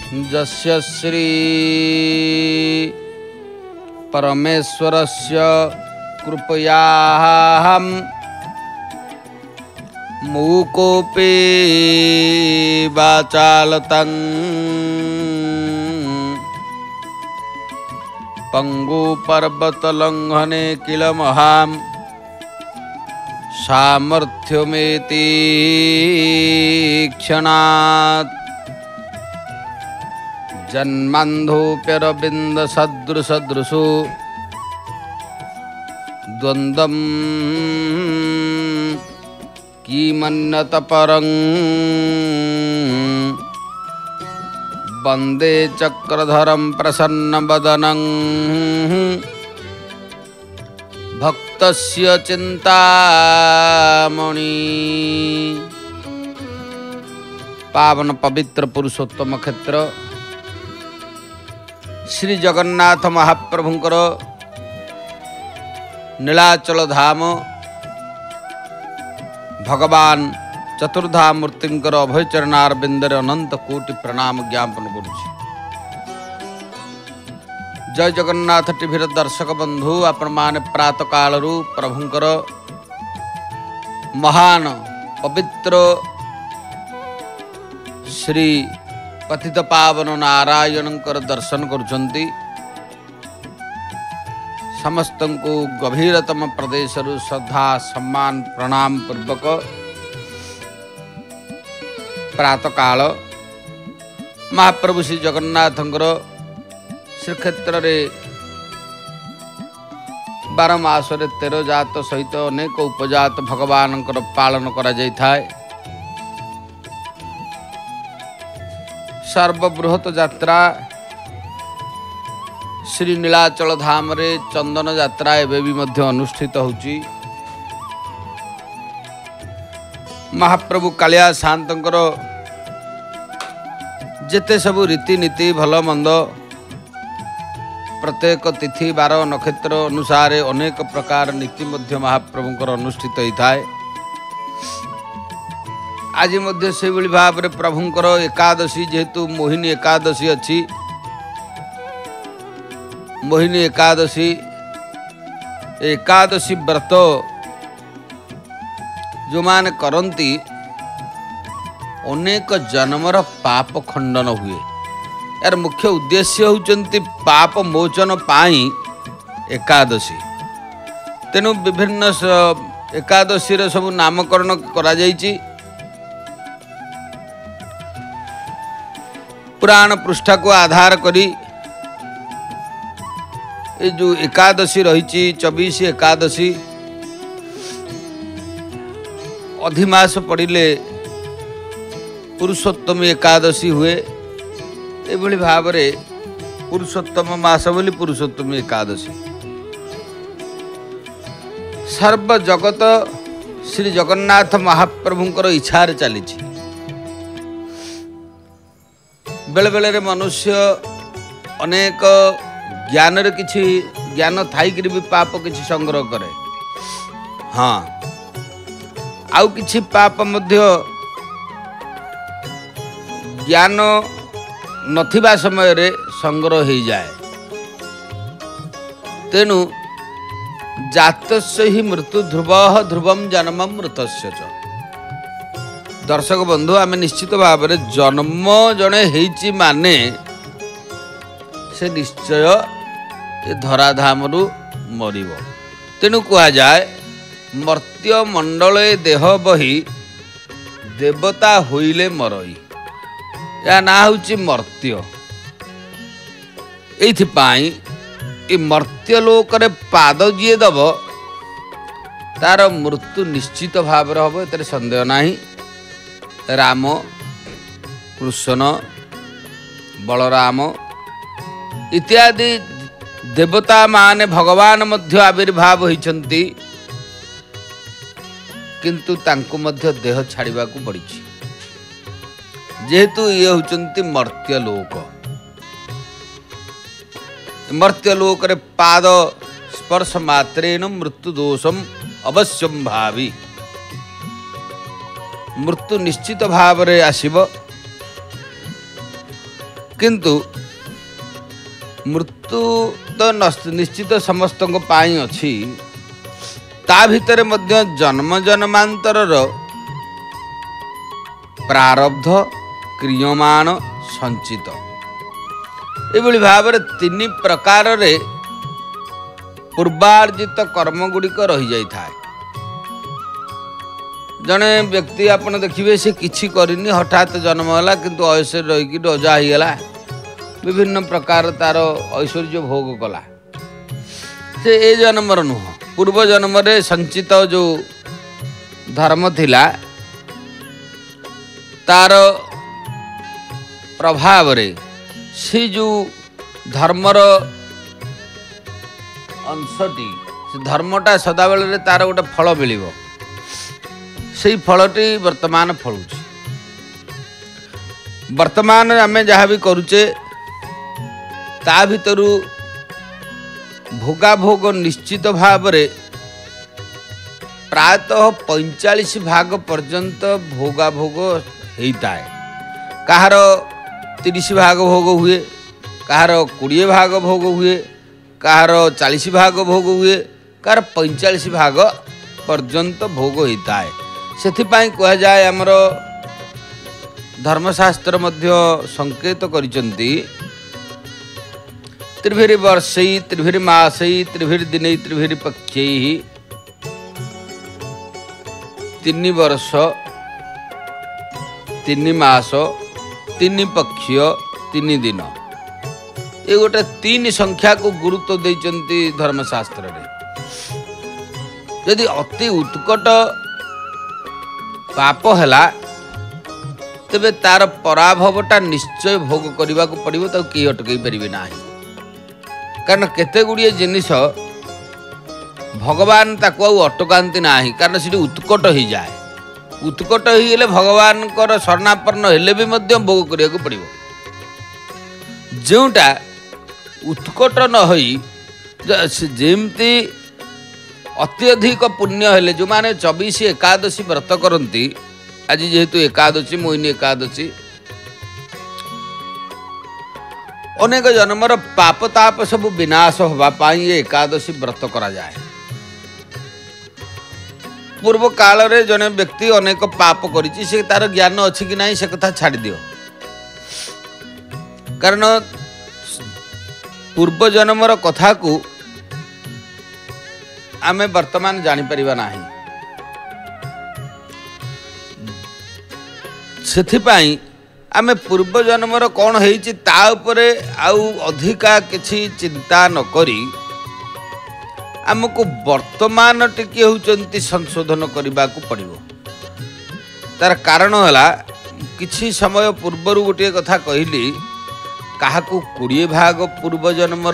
जस्य श्री परमेश्वरस्य कृपयाहं मूकोऽपि वाचालतं पंगुपर्वतलंघने किल महां सामर्थ्यमेति क्षणात् जन्मान्धोऽप्यरविन्दसदृशदृशो द्वन्द्वं किमन्यतपरं वन्दे चक्रधरं प्रसन्नवदनं भक्तस्य चिंतामणि। पावन पवित्र पुरुषोत्तम क्षेत्र श्री जगन्नाथ महाप्रभुंकर नीलाचल धाम भगवान चतुर्धामूर्तिंकर अभयचरणार बिंदर अनंत कोटि प्रणाम ज्ञापन करुछि। जय जगन्नाथ टीवीर दर्शक बंधु आपण माने प्रातः कालरू प्रभुंकर महान पवित्र श्री पतित पावन नारायणकर दर्शन करुछंती। समस्त को गभीरतम प्रदेश श्रद्धा सम्मान प्रणाम पूर्वक प्रातः काल महाप्रभु श्री जगन्नाथंकर श्रीक्षेत्र रे 12 मासरे 13 जात सहित अनेक उपजात भगवान पालन करा जाय थाए। सर्वबृहत यात्रा श्री नीलाचल धाम रे चंदन यात्रा एवं भी मध्य अनुष्ठित होची। महाप्रभु कालिया शांतंकर जेते सबु रीतिनीति भल मंद प्रत्येक तिथि बार नक्षत्र अनुसार अनेक प्रकार नीति मध्य महाप्रभुंकर अनुष्ठित होता है। आज मध्य से भाव में प्रभुंकर एकादशी जेहेतु मोहिनी एकादशी अच्छी मोहिनी एकादशी व्रत जो माने करंती अनेक जन्मर पाप खंडन हुए। यार मुख्य उद्देश्य होचंती पाप मोचन पाई एकादशी। तेणु विभिन्न एकादशी रे सब नामकरण करा जायछि। पुराण पृष्ठा को आधार करी ये जो एकादशी रही 24 एकादशी अधिमास पड़िले पुरुषोत्तम एकादशी हुए। एभली भाव में पुरुषोत्तम मास बोली पुरुषोत्तम एकादशी सर्व जगत श्री जगन्नाथ महाप्रभुंकर इच्छार चली। बेले बेले रे मनुष्य अनेक ज्ञान रे किछि ज्ञान थाई कि भी पाप किछि संग्रह करे। हाँ आउ किछि पाप मध्य ज्ञान नथिबा समय रे संग्रह हो जाए। तेणु जातस्य ही मृत्यु ध्रुवः ध्रुवम जन्मम मृतस्य च। दर्शक बंधु आमे निश्चित भाव में जन्म जड़े हेची माने से निश्चय ये धराधाम रु मरिब। तेणु कहा जाए मर्त्य मंडले देह बही देवता होइले मरई। या ना हूँ मर्त्य। एइथिपाई ए मर्त्य लोक रे पाद जी दब तार मृत्यु निश्चित भाव हम ए संदेह नहीं। राम कृष्ण बलराम इत्यादि देवता माने भगवान मध्य आविर्भाव होइछंती किंतु तांको मध्य देह छाड़िबा को पड़ी। जेहेतु ये होचंती मर्त्यलोक। मर्त्यलोक रे पाद स्पर्श मात्रेन मृत्यु दोषम अवश्यम भावी। मृत्यु निश्चित भाव रे आसीबो। किंतु मृत्यु तो निश्चित समस्त अच्छी ता भितर मध्य जन्म जन्मांतरर प्रारब्ध क्रियमाण संचित एभली भाव तीन प्रकार रे पूर्वार्जित कर्म गुड़िक रही जाई थाए। जड़े व्यक्ति आपन देखिए से किछि करनी हठात जन्म है किंतु ऐश्वर्य रहीकि रजा होगला विभिन्न प्रकार तार ऐश्वर्य भोग कला से ए जन्मर नुह पूर्व जन्म रे संचित जो धर्म थिला तार प्रभाव रे से जो धर्मर अंशटी से धर्मटा सदाबेले तार गोटे फल मिल से फलटी वर्तमान फलुची वर्तमान आमे जहाँ भी करुचे ता भितरु भोगा भोग निश्चित भाव रे प्रायतः 45 भाग पर्यंत भोगा भोग होता है। कहार 30 भाग भोग हुए, कहार 20 भाग भोग हुए, कहार 40 भाग भोग हुए, कहार 45 भाग पर्यंत भोग होता है। सेथिपाई कह जाए आमर धर्मशास्त्र मध्य संकेत करिसंती त्रिभिर वर्षै त्रिभिर मासै त्रिभिर दिनै त्रिभिर पक्षै 3 वर्ष 3 मास 3 पक्ष 3 दिन ये गोटे 3 संख्या को गुरुत्व देइचंती धर्मशास्त्र रे। यदि अति उत्कट पाप हैला तेबे तार पराभवटा निश्चय भोग करने को पड़ो तो किए अटकई पारे ना कारण केते गुड़िए जिनिस भगवान ताको अटकाती ना कारण से उत्कट हो जाए उत्कट हो गले भगवान शरणापन्न हेले भी मध्य भोग करने को पड़ो जोटा उत्कट न होई जेमती अत्यधिक पुण्य हेले जो माने 24 एकादशी व्रत करती आज जेहेतु एकादशी मोहिनी एकादशी अनेक जन्मर पाप ताप सब विनाश होवाई ये एकादशी व्रत करा जाए। पूर्व काल रे जने व्यक्ति अनेक पाप करिछि से तार ज्ञान अछि कि नहीं से कथा छाड़ दियो कारण पूर्व जन्मर कथा को आमे वर्तमान जानी परिबा नाही। सेथिपाई आमे पूर्व जन्मर कौन होइछि ता उपरे आउ अधिका किछि चिंता न करी आमको वर्तमान टिके होचंती संशोधन करने को पड़ो। तार कारण है किछि समय पूर्वर गोटे कथा कहली क्या 20 भाग पूर्व जन्मर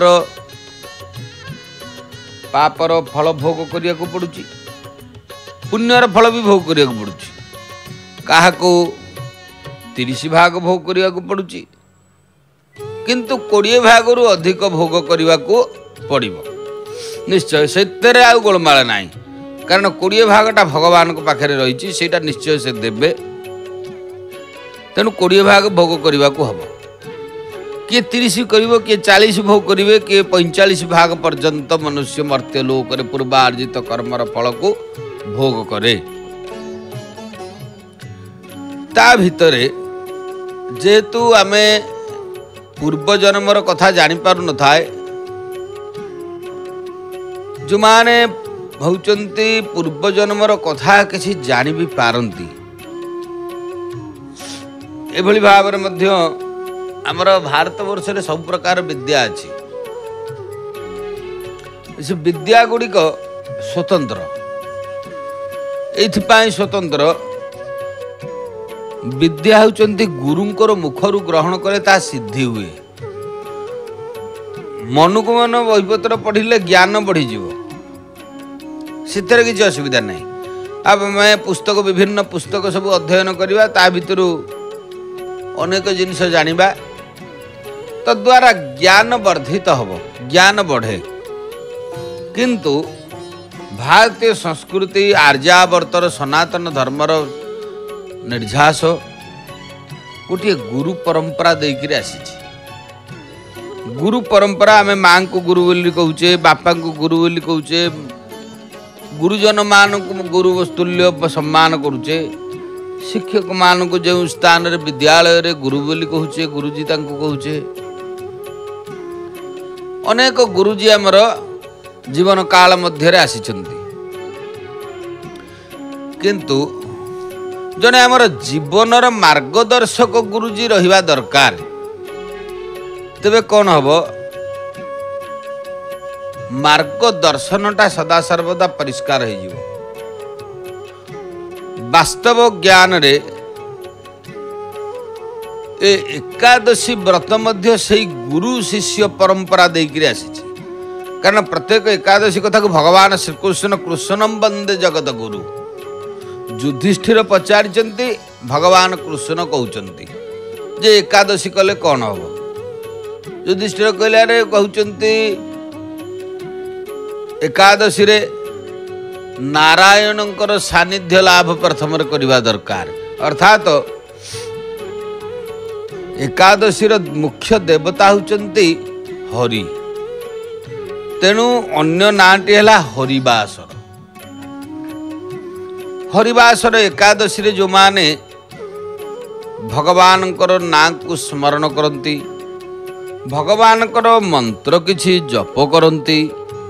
पापर फल भोग करने को पड़ुची पुण्यर फल भी भोग करने को पड़ुची क्या 30 भाग भोग करने को पड़ुची किंतु 20 भाग रु अधिक भोग करने को पड़ो निश्चय से आउ गोलमाल ना कारण 20 भागटा भगवान को पाखे रही से निश्चय से देवे तेणु 20 भाग भोग करने को हम किए 30 कर किए 40 भोग करेंगे किए 45 भाग पर्यंत मनुष्य मर्त्य लोक पूर्वार्जित कर्मर फल को भोग करे। ता भितरे जेहेतु आमे पूर्व जन्मर कथा जानी पारु न थाए जो माने भौचंती पूर्व जन्मर कथा किसी जानी भी पारंती एभली भाव में मध्य आमर भारत वर्ष में सब प्रकार विद्या अच्छी से विद्या गुड़िक स्वतंत्र एथिपाई स्वतंत्र विद्या होचंती गुरुंकर मुखरु ग्रहण करे ता सिद्धि हुए मनुक मन बहीपत्र पढ़िले ज्ञान बढ़ी से किसी असुविधा नहीं। अब मैं पुस्तक विभिन्न पुस्तक सब अध्ययन करवा ता भितर अनेक जिनिस जानिबा तद्वारा ज्ञान वर्धित हब ज्ञान बढ़े किंतु भारतीय संस्कृति आर्यावर्तर सनातन धर्मर निर्झास गोटे गुरु परंपरा देकर आसी गुरु परंपरा आम माँ को गुरु बोली कहूचे, बापा को गुरु बोली कहूचे, गुरुजन मान गुरु तुल्य सम्मान करुचे, शिक्षक मान को जो स्थान रे विद्यालय रे गुरु बोली कहूचे, गुरुजी तांको कहूचे। अनेक गुरुजी आमर जीवन काल मध्य आसीचंती, किंतु जने आमर जीवनर मार्गदर्शक गुरुजी रहिबा दरकार। तेबे कौन हम मार्गदर्शनटा सदा सर्वदा परिष्कार हो। वास्तव ज्ञान रे ए एकादशी व्रत मध्य से गुरु शिष्य परंपरा देकर आसी। कारण प्रत्येक एकादशी कथा को भगवान श्रीकृष्ण कृष्णम वंदे जगत गुरु युधिष्ठिर पचारि भगवान कृष्ण कहते जे एकादशी कले कौन हम। युधिष्ठिर कहले अरे कहते एकादशी रे नारायणकर सानिध्य लाभ प्रथम करवा दरकार। अर्थात एकादशी मुख्य देवता होचंती हरि, तेणु अन्य नाटी है हरिवासर। हरिवासर एकादशी रे जो माने भगवानकर नाम को स्मरण करती, भगवानकर मंत्र किछि जप करती,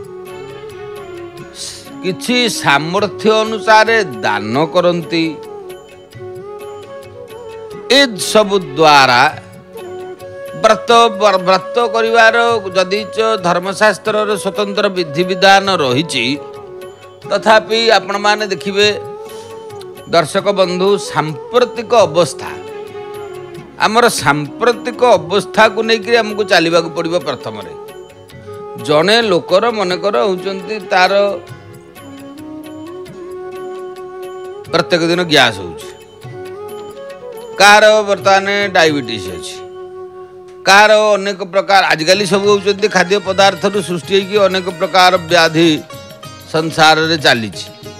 किछि सामर्थ्य अनुसार दान करती, ए सब द्वारा व्रत व्रत करिवार जदि धर्मशास्त्र स्वतंत्र विधि विधान रही, तथापि आपण माने देखिबे दर्शक बंधु सांप्रतिक अवस्था आमर सांप्रतिक अवस्था को लेकर आमको चलवा पड़ो। प्रथम जड़े लोकर मनकर होचंती तार प्रत्येक दिन गैस हो, कार बर्तमान डायबिटीज अच्छी, कार अनेक प्रकार आजिकल सब होचंती खाद्य पदार्थ सृष्टि होगी अनेक प्रकार व्याधि संसार रे चली।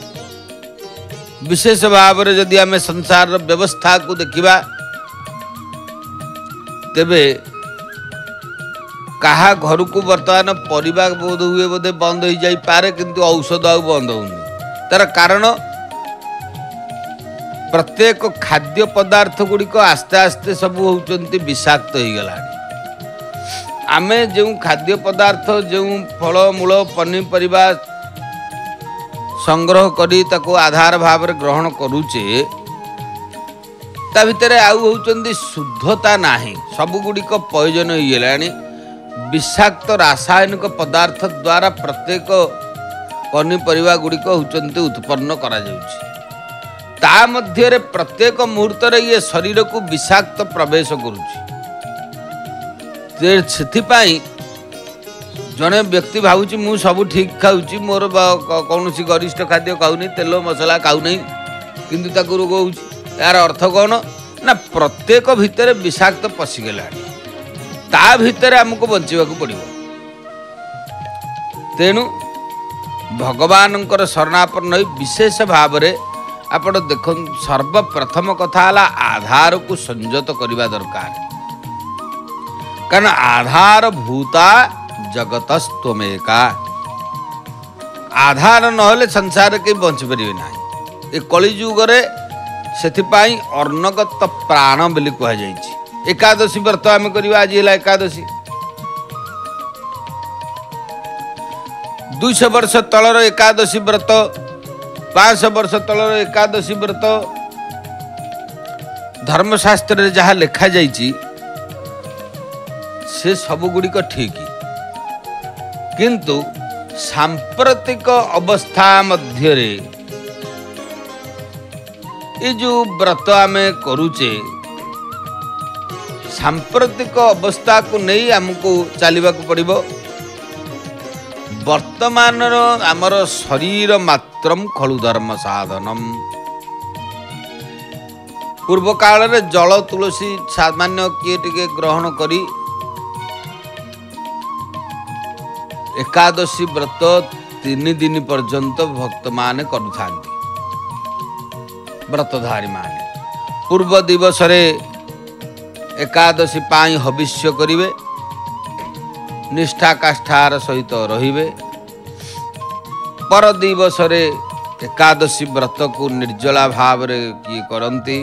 विशेष भाव में जदि आम संसार व्यवस्था को देखा तेबे कहा घर को बर्तमान परिवार बोध हुए बोधे बंद हो जाई पारे, किंतु औषध आ बंद होनी। तार कारण प्रत्येक खाद्य पदार्थ गुड़िक आस्ते आस्ते सब होचंती विषाक्त हो गला। आमे जो खाद्य पदार्थ जो फल मूल पनीपरिया संग्रह करी ताको आधार भाव में ग्रहण करुचे, ता भितर आउ होचंती शुद्धता नाही, सब गुड़िक पॉइजन हो गलानी। विषाक्त रासायनिक पदार्थ द्वारा प्रत्येक पनीपरिया गुड़िक होचंती उत्पन्न करा जाउची। ता मध्य रे प्रत्येक मुहूर्त रे ये शरीर को विषाक्त प्रवेश करुची। से जड़े व्यक्ति भावुची मु सब ठीक खाऊची, मोर कौन गरिष्ठ खाद्य खाऊनी, तेल मसला खाऊनी, किंतु ताकू रोग होउची। यार अर्थ कौन ना प्रत्येक भितर विषाक्त पशिगला, ता भितर आमको बंचवाक पड़ो। तेणु भगवानंकर शरणापन्न विशेष भाव में आप देख सर्वप्रथम कथा है आधार को संयत करने दरकार। कारण आधार भूता जगतस्तमेका, आधार नहले संसार के बंच पारे ना। ये कलिजुग से अर्णगत प्राण बोली कहुई। एकादशी व्रत आम करवा, आज है एकादशी। 200 वर्ष तलर एकादशी व्रत, 500 वर्ष तलर एकादशी व्रत धर्मशास्त्र जहाँ लिखा जाइए से सब गुड़िक ठीक, किंतु सांप्रतिक अवस्था मध्य ये जो व्रत आम करुचे सांप्रतिक अवस्था को नहीं आमको चलवा पड़ो। वर्तमान आमर शरीर मात्रम खलु धर्म साधनम। पूर्व काल रे जल तुलसी सामान्य किए टिके ग्रहण करी एकादशी व्रत 3 दिन पर्यंत भक्त माने करुथांती। व्रतधारी माने पूर्व दिवस रे एकादशी पाई हविष्य करिवे, निष्ठा काष्ठार सहित रहिबे। पर दिवस रे एकादशी व्रत को निर्जला भाव रे किए करंती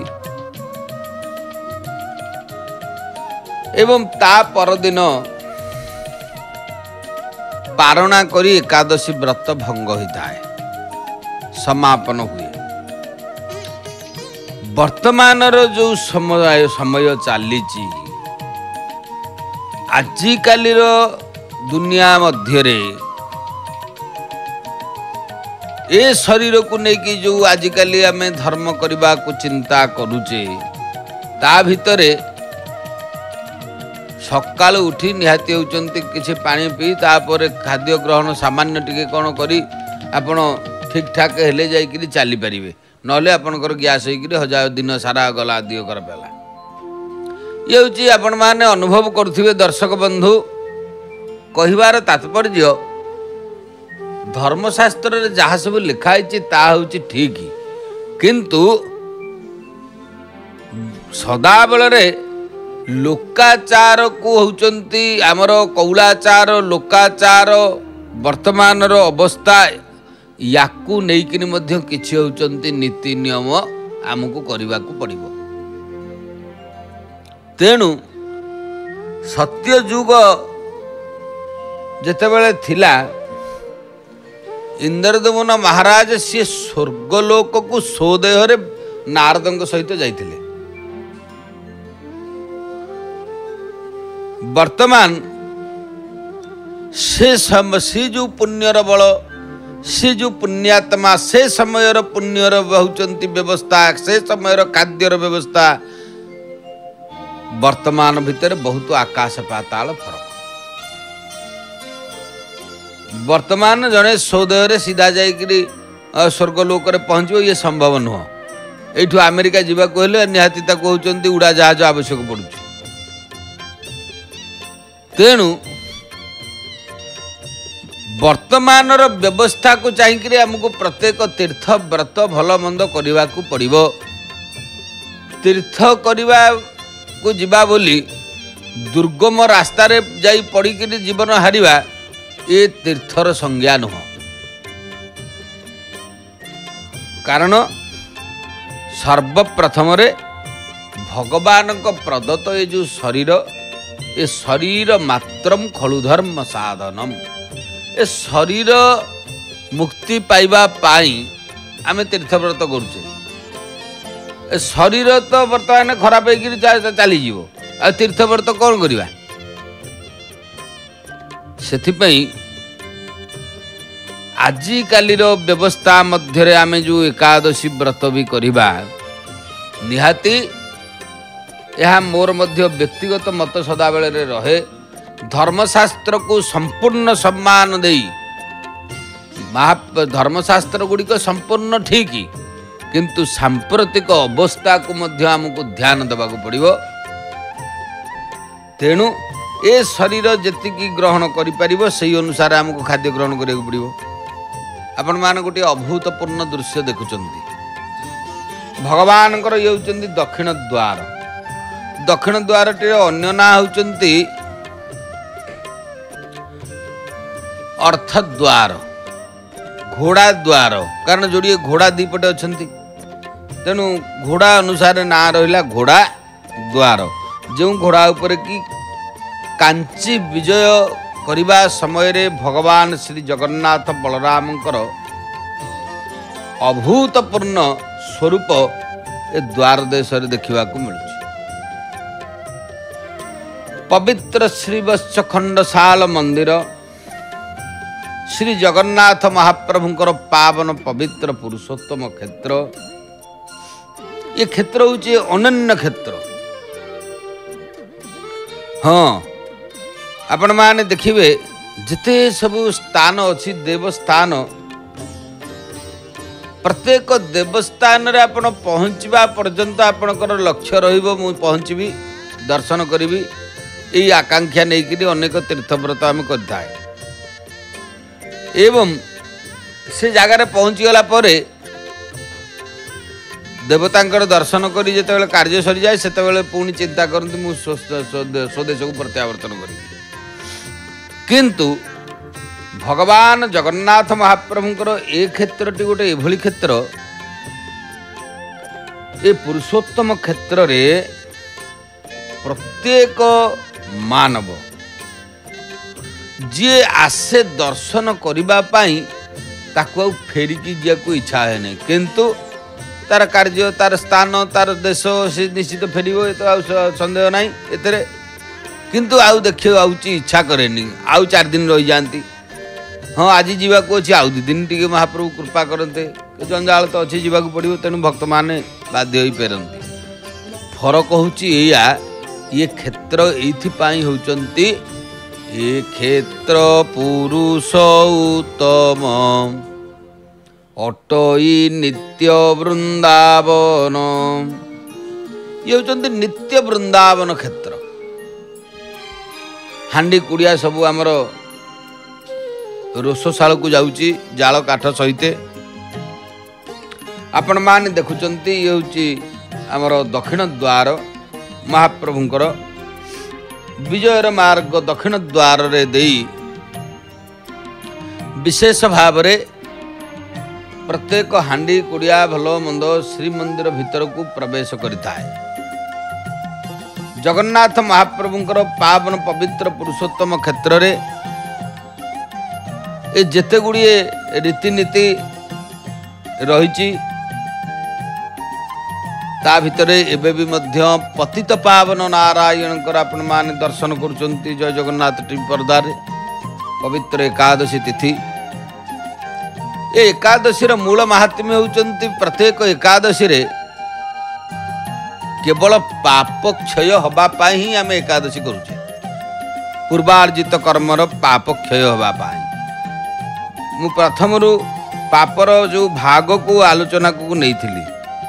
एवं ता परदिन पारणा करी एकादशी व्रत भंग होता है, समापन हुए। वर्तमान जो समय चली आजिकाली दुनिया मध्य ए शरीर को लेकिन जो आजिकाली आम धर्म करने को चिंता करुचे ता भितरे सकाल उठी निहाती होचंती किसी पानी पी तापर खाद्य ग्रहण सामान्य टिके कौन करी आपण ठीक ठाक हेले जाइकरी चली पारिबे, नले आपनकर गैस होइकरी हजार दिन सारा गला दियो कर पेला। ये होची आपण माने अनुभव करथिबे दर्शक बंधु। कहिबार तात्पर्य धर्मशास्त्र रे जहाँ सब लिखाई ता होची ठीक, किंतु सदा बेलरे लोकाचार को होचंती आमर कौलाचार लोकाचार वर्तमान अवस्था याकू नेइकिनी मध्य किछि होचंती नीति नियम आमको करबा को पड़िबो। तेणु सत्य युग जेतेबेले थिला इंद्रदमन महाराज सी स्वर्गलोक को सोदेह रे नारदंग सहित जाइथिले। वर्तमान से जो पुण्यर बल से जो पुण्यात्मा से समय पुण्यर बहुचंती व्यवस्था से समय खाद्यर व्यवस्था वर्तमान भितर बहुत आकाश पाताल फरक। वर्तमान जड़े सौदय सीधा जाइकरी स्वर्गलोक पहुँचो ये संभव नुह। एठू अमेरिका जावाक हेले निहाती होचंती उड़ा जहाज आवश्यक पड़ुछि। तेणु वर्तमान व्यवस्था को चाहिए आमको प्रत्येक तीर्थ व्रत भल मंद करने को पड़ो। तीर्थ करने को जीवा बोली दुर्गम रास्तार जाई पड़िक जीवन हारिबा ये तीर्थर संज्ञा नुह। कारण सर्वप्रथम भगवान प्रदत्त ये जो शरीर ए शरीर मात्रम खलुधर्म साधनम। ए शरीर मुक्ति पाइबा पाई आमे तीर्थव्रत करुचे। ए शरीर तो बर्तमान खराब होकर चली जीवो आ तीर्थव्रत कौन करवा। सेथिपई आजिकाली व्यवस्था मध्य आमे जो एकादशी व्रत भी करवा निहाती यह मोर मध्य व्यक्तिगत मत सदा बेले रहे। धर्मशास्त्र को संपूर्ण सम्मान दे धर्मशास्त्र गुड़िक संपूर्ण ठीक, किंतु सांप्रतिक अवस्था को मध्य आमको ध्यान देवा पड़ो। तेणु ए शरीर जी ग्रहण कर से अनुसार आमको खाद्य ग्रहण करा पड़ो। आपण मान गोटे अभूतपूर्ण दृश्य देखुंत भगवान ये होचंती दक्षिण द्वार। दक्षिण द्वार टी अन्य ना होचंती अर्थद्वार घोड़ा द्वार। कारण जोड़िए घोड़ा दीपटे अच्छी तेणु घोड़ा अनुसार ना रहा घोड़ा द्वार। जो घोड़ा उपर कि कांची विजय करने समय रे भगवान श्री जगन्नाथ बलरामकर अभूतपूर्ण स्वरूप ए द्वार देश देखा मिलूँ। पवित्र श्री वत्स खंडसाल मंदिर श्री जगन्नाथ महाप्रभुंकर पावन पवित्र पुरुषोत्तम क्षेत्र। ये क्षेत्र हूँ अनन्य क्षेत्र। हाँ आपण माने देखिए जिते सब स्थान अच्छी देवस्थान प्रत्येक देवस्थान रे आपण पहुँचवा पर्यंत आपणकर लक्ष्य रहिबो मु पहुँचबी दर्शन करी यही आकांक्षा नहीं अनेक तीर्थव्रत आम कर एवं से जगार पहुँचीगला देवतांकर दर्शन करी जिते कार्य सरी जाए से पुणी चिंता करती स्वदेश को प्रत्यावर्तन करी। किंतु भगवान जगन्नाथ महाप्रभुंकर ए क्षेत्रटी गोटे एभली क्षेत्र ए पुरुषोत्तम क्षेत्र रे प्रत्येक मानव जी आसे दर्शन करबा पाई ताकू आ फेरिकी जियाकू इच्छा है नहीं, किंतु तार कार्य तार स्थान तार देश से निश्चित फेरिबो तो आ संदेह नहीं एतरे, किंतु आउ देखियो आउची इच्छा करेनी, आउ 4 दिन रही जाती। हाँ आज जीवाकू अच्छी आउ 2 दिन टी महाप्रभु कृपा करते, जंजाल तो अच्छी जीवाकू पड़ो, तेणु भक्त माने बाध्य हो फेरती। फरक होची एया ये क्षेत्र एइथिपाई होचंती ए क्षेत्र पुरुष उत्तम अटई नित्य वृंदावन, ये होचंती नित्य वृंदावन क्षेत्र। हांडी कुड़िया सबू आमर रोषशाल को जाऊँगी जाल काठ सहित। आपण मान देखुंत ये हूँ आमर दक्षिण द्वार महाप्रभुंकर विजयर मार्ग दक्षिण द्वार रे देई विशेष भाव रे प्रत्येक हांडी कुड़िया भल मंद श्रीमंदिर भीतर को प्रवेश करिता है। जगन्नाथ महाप्रभुंकर पावन पवित्र पुरुषोत्तम क्षेत्र रे ए जेते गुड़िए रीतिनीति रही ता भितरे एबे भी मध्य पतित पावन नारायणकर आपण मान दर्शन करुचंती। जय जगन्नाथ टीवी पर्दार पवित्र एकादशी तिथि, ए एकादशी मूल महात्म्य होचंती प्रत्येक एकादशी रे केवल पाप क्षय हवा पाई ही आम एकादशी करुचे, पूर्वार्जित कर्मर पाप क्षय हवा पाई। मु प्रथमरु पापर जो भाग को आलोचना को नहीं थिली,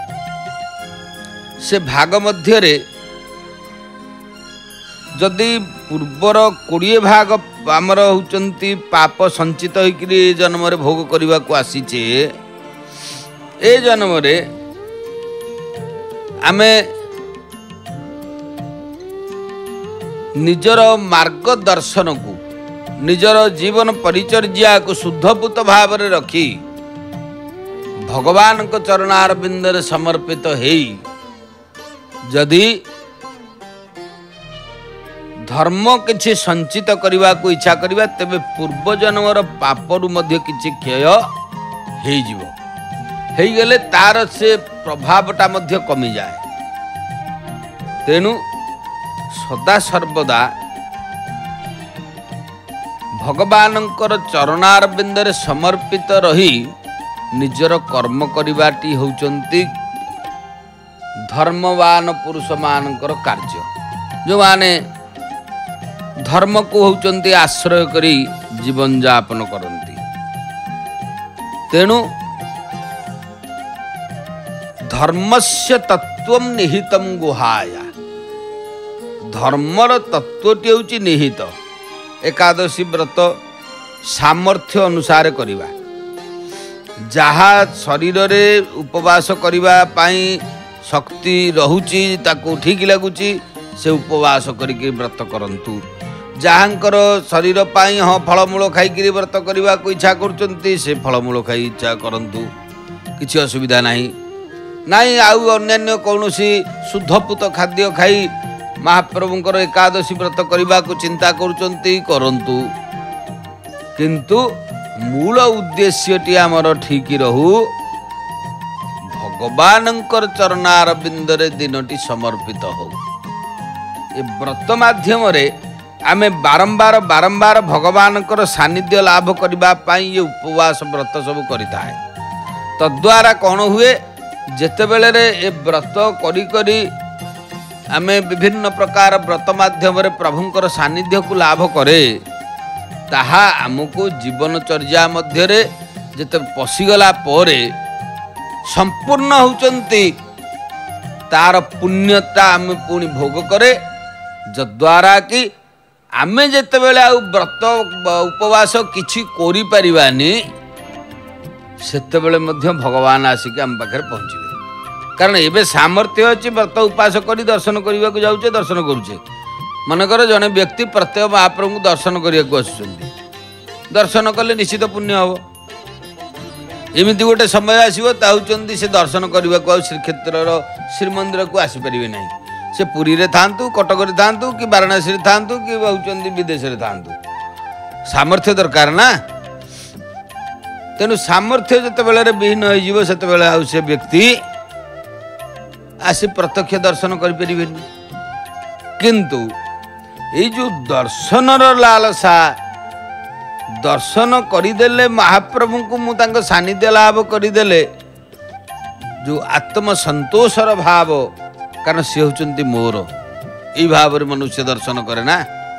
से भाग मध्य रे जदि पूर्वर 20 भाग आमर होचंती पाप संचित होइकरी जन्म रे भोग करबा को आसीचे, ए जन्म रे आमे निजर मार्गदर्शन को निजर जीवन परिचर्या को शुद्धपूत भाव रे रखी भगवान को चरणार बिंदर समर्पित हेई जदि धर्म किछि संचित करबा को इच्छा करबा तेबे पूर्व जन्मर पापरु मध्य किछि क्षय हेई जिवो, हेई गेले तार से प्रभावटा मध्य कमी जाए। तेणु सदा सर्वदा भगवानंकर चरणार बिंदरे समर्पित रही निजर कर्म करिबाटी होचंती धर्मवान पुरुष मानकर कार्य, जो माने धर्म को होचंती आश्रय करी जीवन यापन करती। तेणु धर्मस्य तत्वम निहितम गुहाया, धर्मर तत्वटी होची निहित। एकादशी व्रत सामर्थ्य अनुसार करिबा, जहा शरीर रे उपवास करिबा पाई शक्ति रहुची ताको ठीक लगुची से उपवास करके व्रत करंतु। जहाँकर शरीर पाई हाँ फलमूल खाई व्रत करने को इच्छा करते से फलमूल खाई इच्छा करंतु, किसी असुविधा नहीं नाई। आउ अन्य कौन शुद्धपूत खाद्य खाई महाप्रभुंकर एकादशी व्रत करने को चिंता करंतु, किंतु मूल उद्देश्यटी आमर ठीक रहू भगवानंकर चरणार बिंदरे दिनटी समर्पित हो। ए व्रत माध्यम रे आमे बारंबार बारंबार भगवानंकर सानिध्य लाभ करबा पाई ये उपवास व्रत सब करिता है। तद्वारा कौन हुए जेते बेले रे ए व्रत करी करी आमे विभिन्न प्रकार व्रत माध्यम रे प्रभुंकर सानिध्य को लाभ करे, ताहा हमको जीवनचर्या मध्य रे जेते पसिगला परे संपूर्ण होचंती तार पुण्यता आम पुणी भोग करे, जद्वारा कि आमे जेते बेले आ व्रत उपवास किछि कोरी परिबानी सेते बेले मध्य भगवान आसिक आम पाखरे पहुँचे। कारण एबे सामर्थ्य अछि व्रत उपवास करी दर्शन करबा को जाउचे, दर्शन करूचे, मनकर जड़े व्यक्ति प्रत्येक महाप्रभु को दर्शन करने को आसुच्चंदी दर्शन कले निश्चित पुण्य हम एमती गोटे समय आसो से दर्शन करने को श्रीक्षेत्र श्रीमंदिर को आसीपारे ना से पुरी रे थांतु कटक था कि वाराणसी था कि होती विदेश था सामर्थ्य दरकार ना तेणु सामर्थ्य जिते विहीन हो से व्यक्ति आसी प्रत्यक्ष दर्शन करें किंतु ये जो दर्शन लालसा दर्शन करदेले महाप्रभु को मुझे सानिध्य लाभ करदेले जो आत्म संतोषर भाव कारण सी होती मोर यही भाव मनुष्य दर्शन करे ना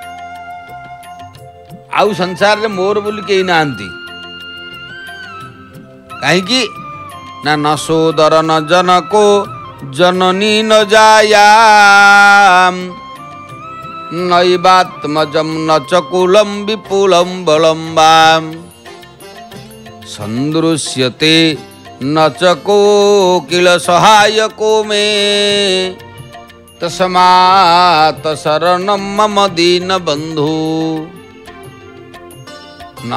आउ संसार रे मोर बोली कहीं नांती कहीं ना न सोदर न जनको जननी न जायाम नैवात्मजम न चकुलम विपुलम बलम्बाम संदृश्यते न चको किल सहायको मे तस्मात् शरणं मम दीन बंधु न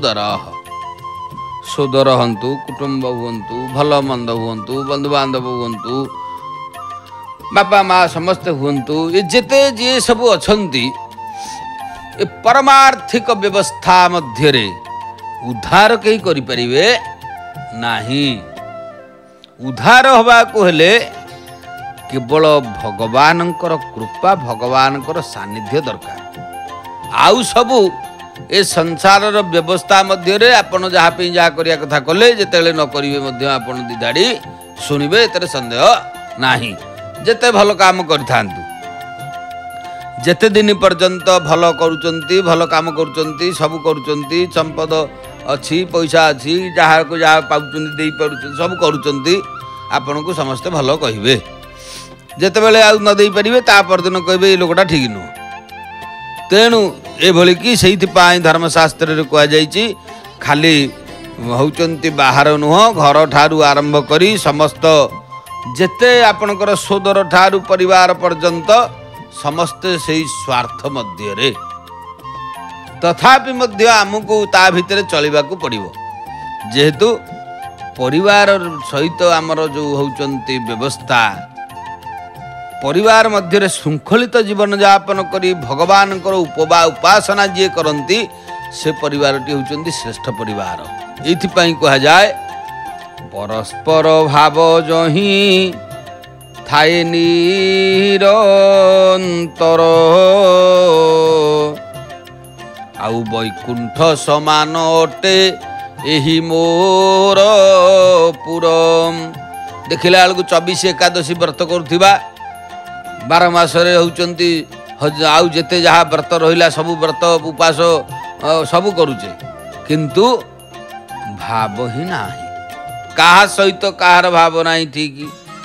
सोदर हंतु कुटुंब हुंतु भल मंद हुंतु बंधु बांधव हुंतु बापा माँ समस्ते हुंतु ये जेते जे सब अछंती ये परमार्थिक व्यवस्था मध्य रे उद्धार कहीं करि परिवे नाही उद्धार हवा को हेले केवल भगवानंकर कृपा भगवानंकर सानिध्य दरकार आउ सबू ए संसार व्यवस्था मध्य रे आपण जहाँ पे जहाँ करिया कथा कले जेतेले न करिवे मध्य आपण दिदाड़ी सुनिबे एतरे संदेह नाही जेते भल काम करथांतु जेते दिन पर्यंत भल करूचंती भल काम करूचंती सब करूचंती संपद अच्छी पैसा अच्छी जहाँ को जहाँ पाउचंती दे पारुचंती सब करूचंती आपण को समस्ते भल कहिबे जेतेबेले आ न दे परिबे ता परदिन कहबे ए लोकटा ठीक नु तेणु एभली कि सेइथिपाई धर्मशास्त्र रे कहा जाइछि खाली होउचंती बाहर नुह घर ठारू आरंभ करी समस्त जेते आपणकर सोदर ठारू परिवार पर्यंत समस्ते से स्वार्थ मध्य रे तथापि मध्य आमको ता भितर चलवा को पड़िबो जेहेतु परिवार सहित आमर जो होउचंती व्यवस्था परिवार मध्य शृंखलित जीवन यापन करी भगवान उपासना जी करती से परिवार टी होउचंती श्रेष्ठ परिवार एथिपाई कहा जाए परस्पर भाव जही थाए निरंतर आउ वैकुंठ समान अटे एही मोर पुरम देखिला बेलू 24 एकादशी व्रत करुवा 12 मासरे होउचंती आउ जेते जहाँ व्रत रहिला सब व्रत उपास सब करुचे किंतु भाव ही नाही कहा सहित कहार भाव नाही ठीक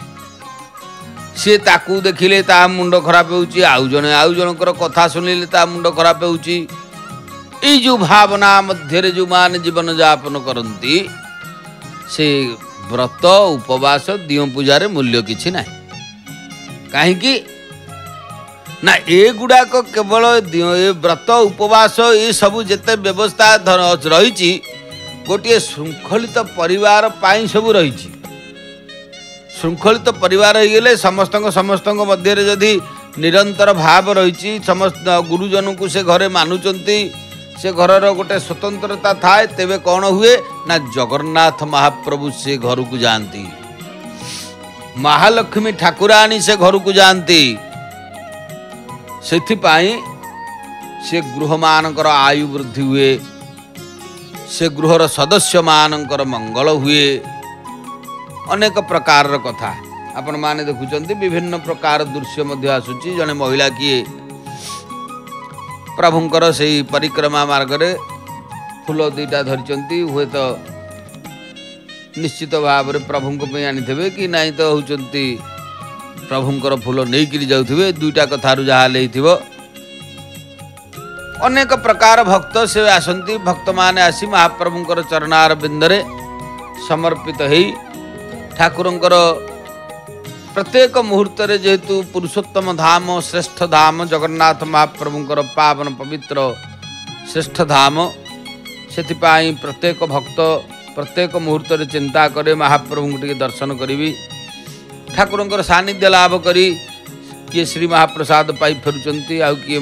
सी ताकू देखिले ता मुंड खराब होउची आउ जनकर कथा सुनिले ता मुंड खराब होउची ई जो भावना मध्य रे जो मान जीवन यापन करती से व्रत उपवास दियो पूजार मूल्य किछि नाही कहीं ना एगुड़ाक केवल व्रत उपवास ये सब जिते व्यवस्था रही गोटे श्रृंखलित परिवार पाई सब रही श्रृंखलित परिवार हो गले समस्त मध्य जदि निरंतर भाव रही समस्त गुरुजन को से घरे मानुचंती से घर गोटे स्वतंत्रता थाए तेबे कौन हुए ना जगन्नाथ महाप्रभु से घर को जाती महालक्ष्मी ठाकुराणी से घर को जाती से गृह मानकर आयु वृद्धि हुए से गृहर सदस्य मानकर मंगल हुए अनेक प्रकार कथा आपण माने देखुचंती विभिन्न प्रकार दृश्य मध्य आसुची जने महिला किए प्रभुंकर से परिक्रमा मार्ग रे फूल दुईटा धरिचंती हुए तो निश्चित भाव में प्रभु आनी कि नहीं तो होती प्रभुंकर फूल नहीं करी जाउथिबे दुईटा कथारु जहाँ लेथिबो अनेक प्रकार भक्त से आसंती भक्त माने आसी महाप्रभुंकर चरणार बिंदरे समर्पित हेई ठाकुरंकर प्रत्येक मुहूर्त जेहेतु पुरुषोत्तम धाम श्रेष्ठ धाम जगन्नाथ महाप्रभुंकर पावन पवित्र श्रेष्ठ धाम से प्रत्येक भक्त प्रत्येक मुहूर्त चिंता करे महाप्रभु टे दर्शन करी ठाकुर सानिध्य लाभ करी किए श्री महाप्रसाद पाई फेरुंट आउ किए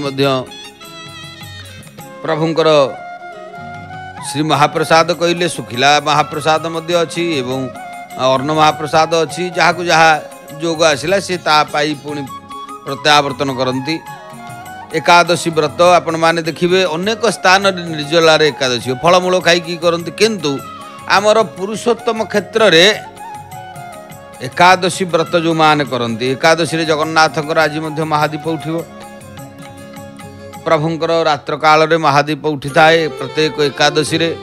प्रभुंकर श्री महाप्रसाद कहले सुखिला महाप्रसाद अच्छी एवं अर्ण महाप्रसाद अच्छी जहाँ को जहाँ जोग आसला सी ताई पुणी प्रत्यावर्तन करती एकादशी व्रत आपण मैंने देखिए अनेक स्थान निर्जलार एकादशी फलमूल खाई करती किंतु आमर पुरुषोत्तम क्षेत्र में एकादशी व्रत जो माने करती एकादशी जगन्नाथ आज महादीप उठिब प्रभुंकर रात्र काल रे महादीप उठी थाए प्रत्येक एकादशी रे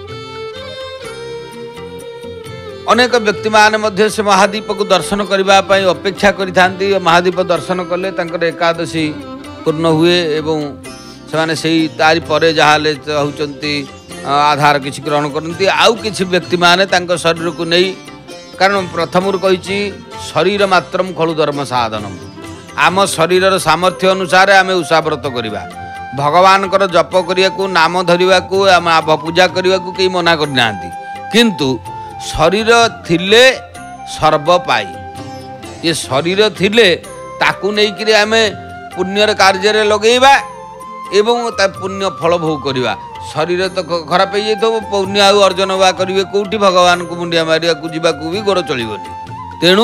अनेक व्यक्ति माने से महादीप को दर्शन करने अपेक्षा करिथांती महादीप दर्शन कले एकादशी पूर्ण हुए एवं से तारी परे जहाँ होती आधार किसी ग्रहण करती आउ किसी व्यक्ति माने शरीर को नहीं कारण प्रथम कही शरीर मात्रम खलु धर्म साधनम आम शरीर सामर्थ्य अनुसार आम उषाव्रत करवा भगवान जप करने को नाम धरने को पूजा करने को कहीं मना करना किंतु शरीर थिले सर्व पाई ये शरीर थिले ताकू नहीं कि आमे पुण्यर कार्य लगेवा एवं पुण्य फल भोग करवा शरीर तो खराब हो जाए पुण्य आउ अर्जन बा करेंगे कौटी भगवान को मुंडिया मारिया जावाक भी गोड़ चलनी तेणु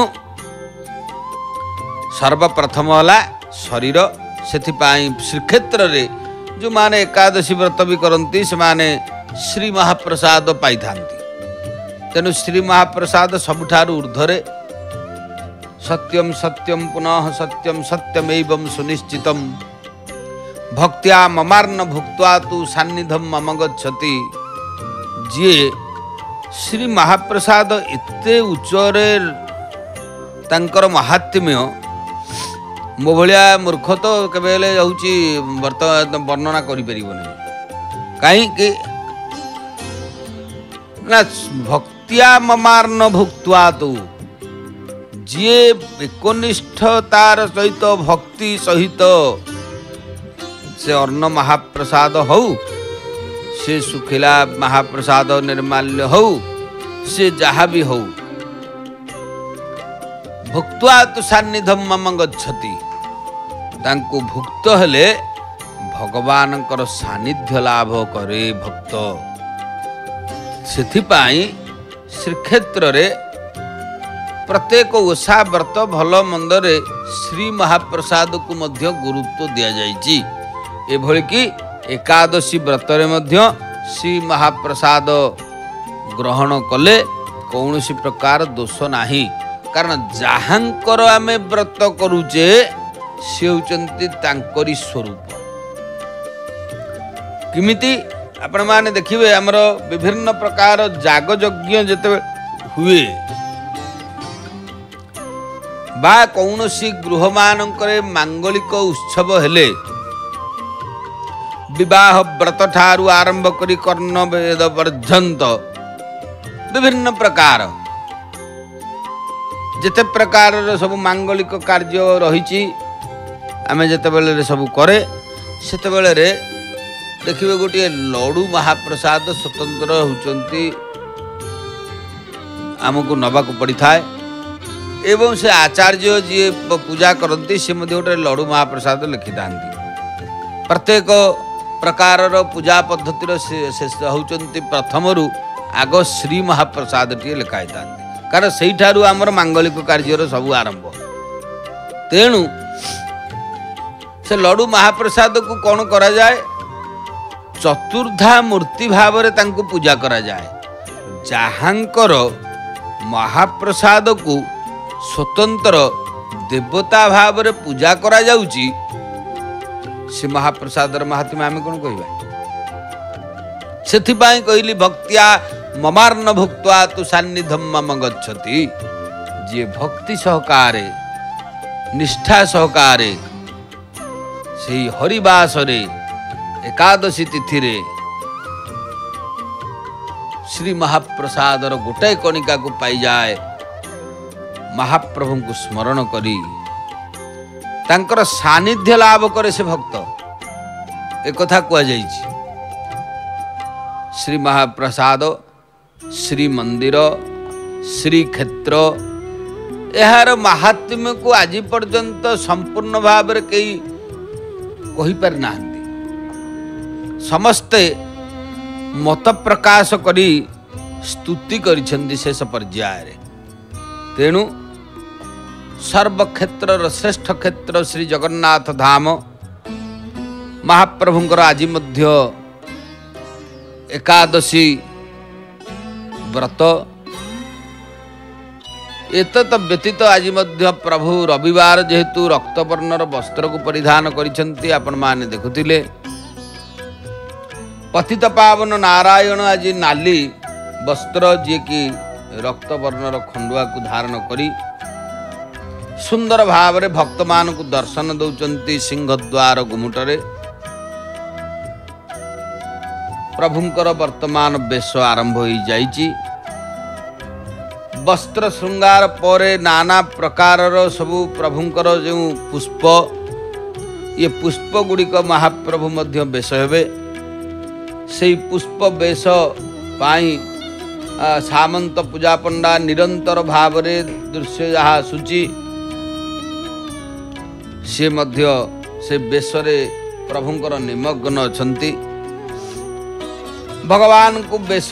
सर्वप्रथम है शरीर से श्रीक्षेत्र रे जो माने एकादशी व्रत भी करती से माने श्री महाप्रसाद पाई था तेणु श्री महाप्रसाद सबुठार ऊर्ध्वरे सत्यम सत्यम पुनः सत्यम सत्यमेवं सुनिश्चितम भक्त्या ममार्ण भुक्त्वा तु सान्निध्यम मम गच्छति जी श्री महाप्रसाद एते उच्चरे तांकर महात्म्य मो भलिया मूर्ख तो केबे होउची वर्णना करि परिबो नै काई कि ना भक्त्या ममार्ण भुक्त्वा तु जी एकनिष्ठतार सहित भक्ति सहित से अर्ण महाप्रसाद हो से सुखिला महाप्रसाद निर्माल्य हो से जहाँ भी हो भुक्त्वा तो सान्निध्यम मम गच्छति तांको भुक्त हेले भगवानकर सानिध्य लाभ करे भक्त सेथिपाई श्रीक्षेत्र रे प्रत्येक ओषा व्रत भल मंदरे श्री महाप्रसाद को मध्य गुरुत्व दिया जाइछि एभଳି कि एकादशी व्रतरे मध्य श्री महाप्रसाद ग्रहण कले कौनसी प्रकार दोष नाही कारण जहाँकर आमे व्रत करूचे से होचंती तांकरी स्वरूप किमिति आपण माने देखिबे हमर विभिन्न प्रकार जाग यज्ञ जते हुए बा कौनसी गृह मानकरे मांगलिक उत्सव हेले विवाह व्रत ठारू आरंभ करी कर्ण वेद पर्यंत विभिन्न प्रकार जेते प्रकार सब मांगलिक कार्य रही आमे जेते बेले सब करे सेते बेले रे देखिबे गोटे लडू महाप्रसाद स्वतंत्र होचंती आमको नबाक पड़ी थाए एवं से आचार्य जी पूजा करती से गोटे लडू महाप्रसाद लिखि थांती प्रत्येक प्रकार पूजा पद्धतिर शेष होचंती प्रथम आग श्री महाप्रसाद टी लिखाई था कारण से आमर मांगलिक कार्यर सब आरंभ तेणु से लडू महाप्रसाद को कौन करा जाए चतुर्धा मूर्ति भाव रे तांको पूजा करा जाए जहाँकर महाप्रसाद को स्वतंत्र देवता भाव रे पूजा करा जाउची से महाप्रसाद महात्म्य आम कौन कहवा से कहली भक्तिया ममार्ण भुक्त्वा तु सान्निध्यम मम गच्छति जे भक्ति सहकारे निष्ठा सहकारे से हरिवास रे एकादशी तिथि रे श्री महाप्रसादर गोटाए कणिका को पाई जाए महाप्रभु को स्मरण करी तांकर सानिध्य लाभ करे से भक्त एक कथा कह श्री महाप्रसाद श्री मंदिर श्री क्षेत्र यार महात्म्य को आज पर्यंत संपूर्ण भाव में कई कही पारि ना समस्ते मत प्रकाश करी स्तुति करिसेंती शेष पर्याय तेणु सर्वक्षेत्र श्रेष्ठ क्षेत्र श्री जगन्नाथ धाम महाप्रभुंकर आज मध्य एकादशी व्रत एतत व्यतीत आज मध्य प्रभु रविवार जेहेतु रक्तवर्णर वस्त्र को परिधान करिसेंती आपण माने देखुथिले पतित पावन नारायण आज नाली वस्त्र जी कि रक्तवर्णर खंडुआ को धारण करी सुंदर भाव रे भक्त मान को दर्शन दौचंती सिंहद्वार गुमुटरे प्रभुंकर वर्तमान बेश आरंभ हो जाइची वस्त्र श्रृंगार परे नाना प्रकारर सबु प्रभुंकर जो पुष्प ये पुष्प गुड़िक महाप्रभु मध्य बेश हेबे से पुष्प बेश पाई सामंत पूजा पंडा निरंतर भाव रे दृश्य जहाँ सूची से मध्य से बेशरे प्रभुंकर निमग्न अछंती भगवान को बेश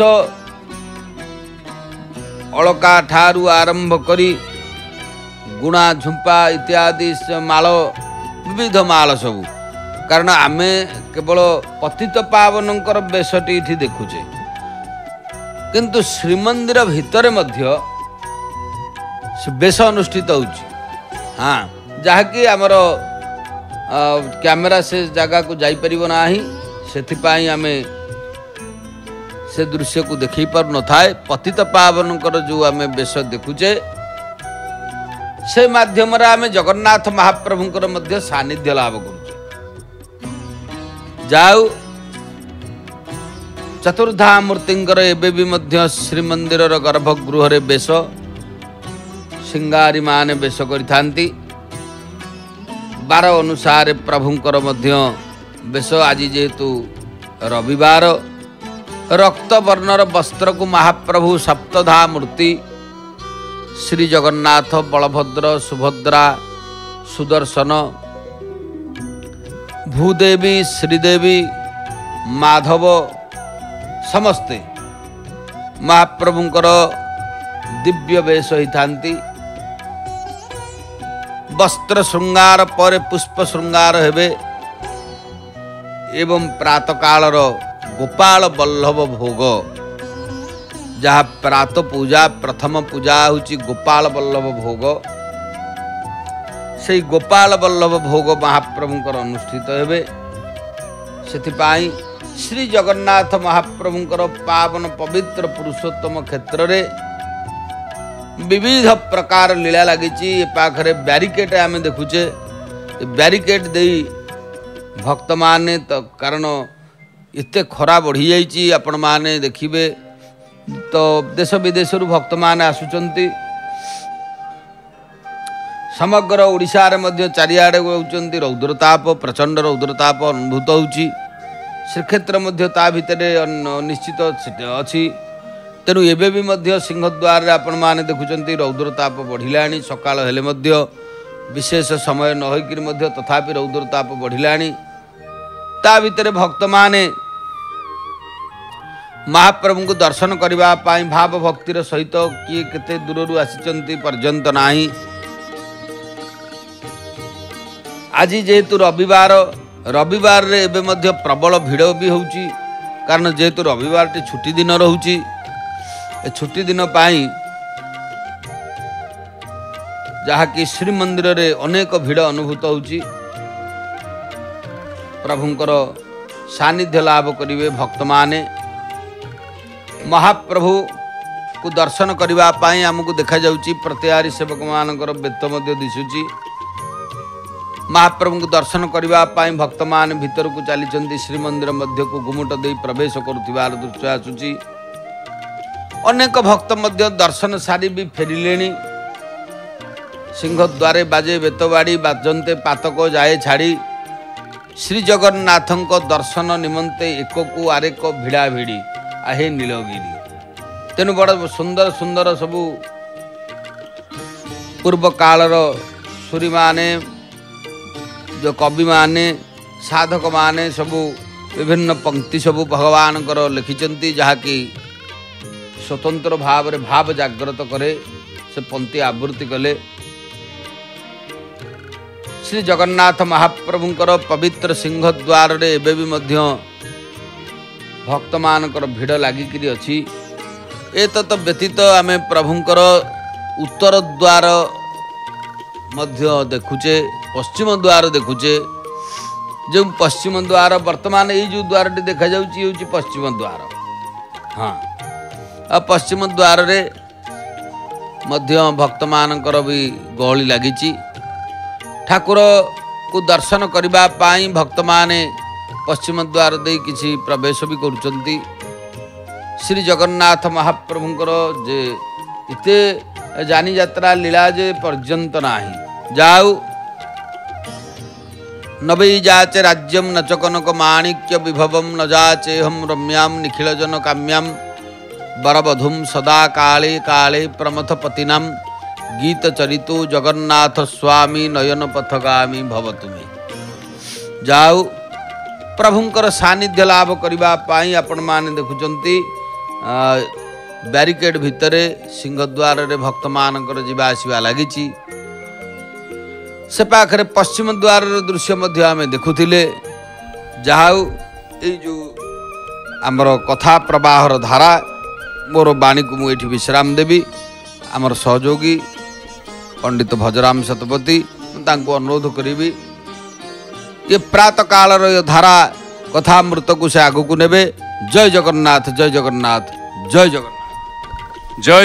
अलका ठारू आरंभ करी गुणा झुंपा इत्यादि माल विविध माल सबू कारण आमे केवल पतित पावनकर बेशटी इठी देखुचे किंतु श्रीमंदिर भितर मध्य बेश अनुष्ठित होउची हाँ जहाँकि आमर कैमेरा से जगह को जाई परिबो नाही सेथिपाई आमे से दृश्य को देखी पार न थाए पतित पावनकर जो आमे बेश देखुचे से माध्यम आमे जगन्नाथ महाप्रभुंकर मध्य सानिध्य लाभ करुचे जाऊ चतुर्धा मूर्तिंकर एबे भी मध्य श्रीमंदिर गर्भगृह रे बेश सिंगारी माने बेश करिथांती 12 अनुसार प्रभुंकर मध्य बेश आज जेहेतु रविवार रक्त वर्णर वस्त्र को महाप्रभु सप्तधा मूर्ति श्री जगन्नाथ बलभद्र सुभद्रा सुदर्शन भूदेवी श्रीदेवी माधव समस्ते महाप्रभुंकर दिव्य वेश होइथांती वस्त्र श्रृंगार पर पुष्प श्रृंगार हेबे एवं प्रातः कालर गोपाल बल्लभ भोग जहाँ प्रात पूजा प्रथम पूजा होची गोपाल बल्लभ भोग से गोपाल बल्लभ भोग महाप्रभुंकर अनुष्ठित हेबे सेथिपाई श्री जगन्नाथ महाप्रभुंकर पावन पवित्र पुरुषोत्तम क्षेत्र रे विविध प्रकार लीला लगी पाखरे बैरिकेड आम देखुचे बैरिकेड दे भक्त माने तो कारण इते खरा बढ़ी जाइए आपण माने देखिबे तो देश विदेश भक्त माने आसुचंती समग्र ओडिशा रे मध्य चारिआडे होउचंती रौद्रताप प्रचंड रौद्रताप अनुभूत होउची श्रीक्षेत्र मध्य ता भितरे निश्चित अच्छी तेणु एबे भी मध्य सिंहद्वार आपण माने देखुचंती रौद्रताप बढ़िलाणी सकाळ हेले मध्य विशेष समय न होइकिर मध्य तथापि रौद्रताप बढ़िलाणी ता भितरे भक्त माने महाप्रभु को दर्शन करबा पाई भाव भक्तिर सहित किए केते दूररू आसिचंती पर्यंत नाही आज जेहेतु रविवार रे एबे मध्य प्रबल भिड़ भी होउची कारण जेहेतु रविवार टी छुट्टी दिन रहउची ए छुट्टी दिन पाई जहा कि श्री मंदिर रे अनेक भिड़ अनुभूत होउची प्रभुंकर सानिध्य लाभ करिवे भक्त माने महाप्रभु को दर्शन करबा पाई हमकु देखा जाउची प्रत्यारी सेवक मानकर बेत मध्य दिसुची महाप्रभु को दर्शन करबा पाई भक्त मान भीतर को चली श्रीमंदिर मध्य को गुमुट दे प्रवेश करुथिबार दृश्य आसुची अनेक भक्त मध्य दर्शन सारी भी फेरिलेणी सिंहद्वारे बाजे बेतबाड़ी बाजंते पातक जाए छाड़ी श्री जगन्नाथ दर्शन निमंते एक को आरेक भिड़ा भिड़ी आहे नीलगिरी। तेणु बड़ सुंदर सुंदर सबू पूर्व कालर सुरी माने जो कवि माने साधक माने सबू विभिन्न पंक्ति सबू भगवान लिखिंट जहाँकि स्वतंत्र भाव रे भाव जागृत करे से पंक्ति आवृत्ति कले। श्री जगन्नाथ महाप्रभुंकर पवित्र सिंहद्वार रे एबे भी मध्य भक्त मानकर भिड़ लागिकी अच्छी। एतत् व्यतीत आमे प्रभुंकर उत्तर द्वार मध्य देखुचे, पश्चिम द्वार देखुचे। जो पश्चिम द्वार वर्तमान ये जो द्वार देखा जाउची पश्चिम द्वार। हाँ, आ पश्चिम द्वार रे मध्य भक्त मानकर भी गहली लागिची। ठाकुर को दर्शन करबा पाई भक्त माने पश्चिम द्वार दे किसी प्रवेश भी करुचंती। श्री जगन्नाथ महाप्रभुंकर जे इते जानी यात्रा लीला जे पर्यंत नाही। जाऊ नबै जाचे राज्यम न च कनक माणिक्य विभवम न जाचे हम रम्याम निखिल जन काम्याम बरबधुम सदा काले काले प्रमथ पतिनाम गीत चरितो जगन्नाथ स्वामी नयन पथगामी भवतु मे। जाऊ प्रभुंकर सानिध्य लाभ करबा पाई आपण माने देखुचंती बैरिकेड भितरे सिंहद्वार रे भक्त मानकर जीवा आसीबा लागिची। से पाखरे पश्चिम द्वार दृश्य मध्य आमे देखुथिले। जाऊ ए जो आमर कथा प्रवाहर धारा मोर बाणी को मुझे विश्राम देवी। आमर सहयोगी पंडित भजराम शतपथी तांको अनुरोध करी ये प्रातः काल धारा कथामृत को से आगू को नेबे। जय जगन्नाथ, जय जगन्नाथ, जय जगन्नाथ, जय